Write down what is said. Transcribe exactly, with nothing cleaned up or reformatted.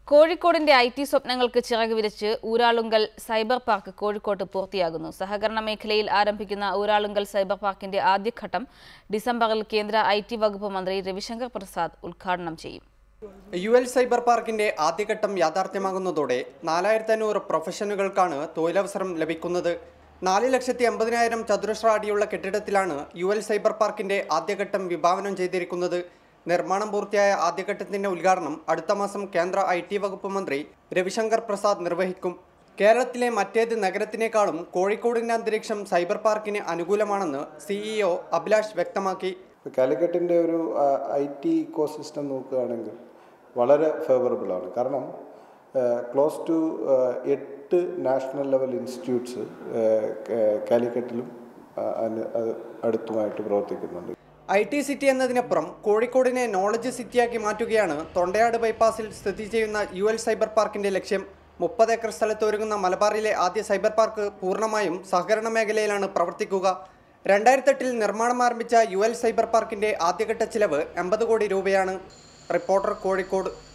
കോഴിക്കോടിന്റെ I T സ്വപ്നങ്ങൾക്ക് ചിറക് വിരിച്ച് ഊരാളുങ്കൽ സൈബർ പാർക്ക് കോഴിക്കോട്ട് പൂർത്തിയാകുന്നു. സഹകരണ മേഖലയിൽ ആരംഭിക്കുന്ന ഊരാളുങ്കൽ സൈബർ പാർക്കിന്റെ ആദ്യഘട്ടം ഡിസംബറിൽ കേന്ദ്ര ഐ ടി വകുപ്പ് മന്ത്രി രവിശങ്കർ പ്രസാദ് ഉദ്ഘാടനം ചെയ്യും. യു എൽ സൈബർ പാർക്കിന്റെ ആദ്യഘട്ടം യാഥാർത്ഥ്യമാകുന്നതോടെ നാലായിരത്തി അഞ്ഞൂറ് പ്രൊഫഷനുകൾക്കാണ് തൊഴിലവസരം ലഭിക്കുന്നത്. നാല് ലക്ഷത്തി അമ്പതിനായിരം ചതുരശ്ര അടിയുള്ള കെട്ടിടത്തിലാണ് യു എൽ സൈബർ പാർക്കിന്റെ ആദ്യഘട്ടം വിഭാവനം ചെയ്തിരിക്കുന്നത്. നിർമ്മാണം പൂർത്തിയായ ആദ്യഘട്ടത്തിന്റെ ഉദ്ഘാടനം അടുത്ത മാസം കേന്ദ്ര ഐ ടി വകുപ്പ് മന്ത്രി രവിശങ്കർ പ്രസാദ് നിർവഹിക്കും. കേരളത്തിലെ മറ്റേത് നഗരത്തിനേക്കാളും കോഴിക്കോടിന്റെ അന്തരീക്ഷം സൈബർ പാർക്കിന് അനുകൂലമാണെന്ന് സിഇഒ അഭിലാഷ് വ്യക്തമാക്കി. കാലിക്കറ്റിൻ്റെ ഒരു ഐ ടി ഇക്കോസിസ്റ്റം നോക്കുകയാണെങ്കിൽ വളരെ ഫേവറബിൾ ആണ്. കാരണം ക്ലോസ് ടു എട്ട് നാഷണൽ ലെവൽ ഇൻസ്റ്റിറ്റ്യൂട്ട്സ് കാലിക്കറ്റിലും അടുത്തുമായിട്ട് പ്രവർത്തിക്കുന്നുണ്ട്. ഐ ടി സിറ്റി എന്നതിനപ്പുറം കോഴിക്കോടിനെ നോളജ് സിറ്റിയാക്കി മാറ്റുകയാണ് തൊണ്ടയാട് ബൈപ്പാസിൽ സ്ഥിതി ചെയ്യുന്ന യു എൽ സൈബർ പാർക്കിന്റെ ലക്ഷ്യം. മുപ്പത് ഏക്കർ സ്ഥലത്ത് ഒരുങ്ങുന്ന മലബാറിലെ ആദ്യ സൈബർ പാർക്ക് പൂർണ്ണമായും സഹകരണ മേഖലയിലാണ് പ്രവർത്തിക്കുക. രണ്ടായിരത്തി എട്ടിൽ നിർമ്മാണം ആരംഭിച്ച യു എൽ സൈബർ പാർക്കിന്റെ ആദ്യഘട്ട ചിലവ് എൺപത് കോടി രൂപയാണ്. റിപ്പോർട്ടർ, കോഴിക്കോട്.